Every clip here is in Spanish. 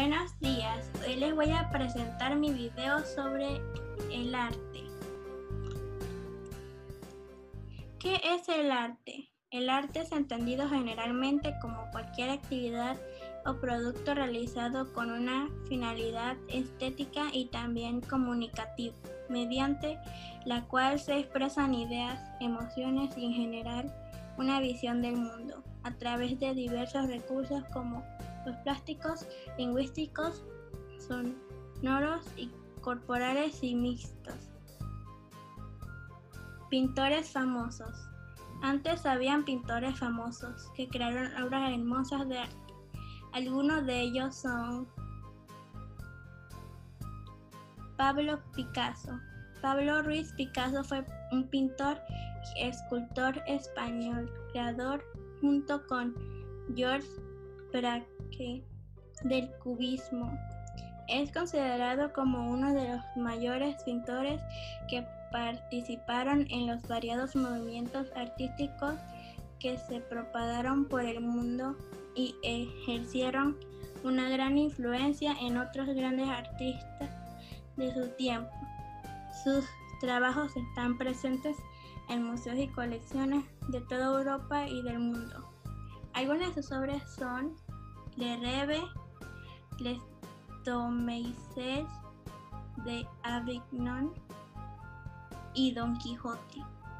Buenos días, hoy les voy a presentar mi video sobre el arte. ¿Qué es el arte? El arte es entendido generalmente como cualquier actividad o producto realizado con una finalidad estética y también comunicativa, mediante la cual se expresan ideas, emociones y en general una visión del mundo, a través de diversos recursos como los plásticos, lingüísticos, sonoros y corporales y mixtos. Pintores famosos. Antes habían pintores famosos que crearon obras hermosas de arte. Algunos de ellos son Pablo Picasso. Pablo Ruiz Picasso fue un pintor y escultor español, creador junto con George Braque del cubismo. Es considerado como uno de los mayores pintores que participaron en los variados movimientos artísticos que se propagaron por el mundo y ejercieron una gran influencia en otros grandes artistas de su tiempo. Sus trabajos están presentes en museos y colecciones de toda Europa y del mundo. Algunas de sus obras son Le Rêve, Les Demoiselles d'Avignon y Don Quijote.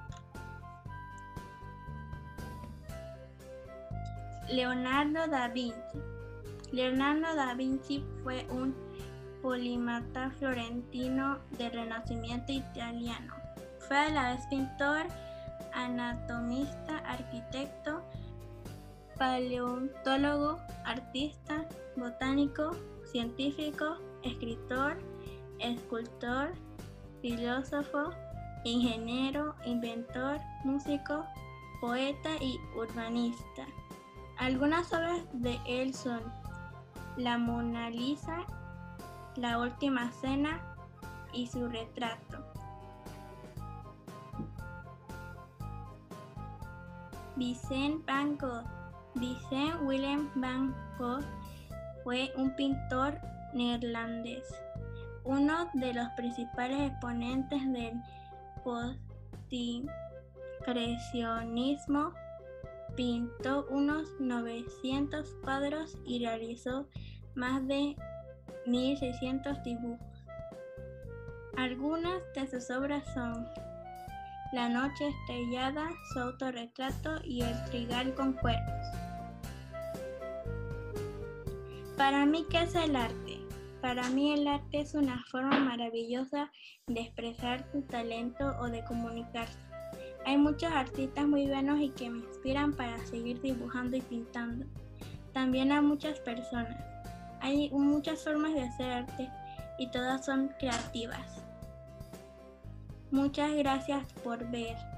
Leonardo da Vinci. Leonardo da Vinci fue un polímata florentino del Renacimiento italiano. Fue a la vez pintor, anatomista, arquitecto, paleontólogo, artista, botánico, científico, escritor, escultor, filósofo, ingeniero, inventor, músico, poeta y urbanista. Algunas obras de él son La Mona Lisa, La Última Cena y su retrato. Vincent van Gogh. Vincent Willem van Gogh fue un pintor neerlandés, uno de los principales exponentes del postimpresionismo. Pintó unos 900 cuadros y realizó más de 1600 dibujos. Algunas de sus obras son La Noche Estrellada, su autorretrato y El Trigal con Cuernos. Para mí, ¿qué es el arte? Para mí el arte es una forma maravillosa de expresar tu talento o de comunicarse. Hay muchos artistas muy buenos y que me inspiran para seguir dibujando y pintando. También hay muchas personas. Hay muchas formas de hacer arte y todas son creativas. Muchas gracias por ver.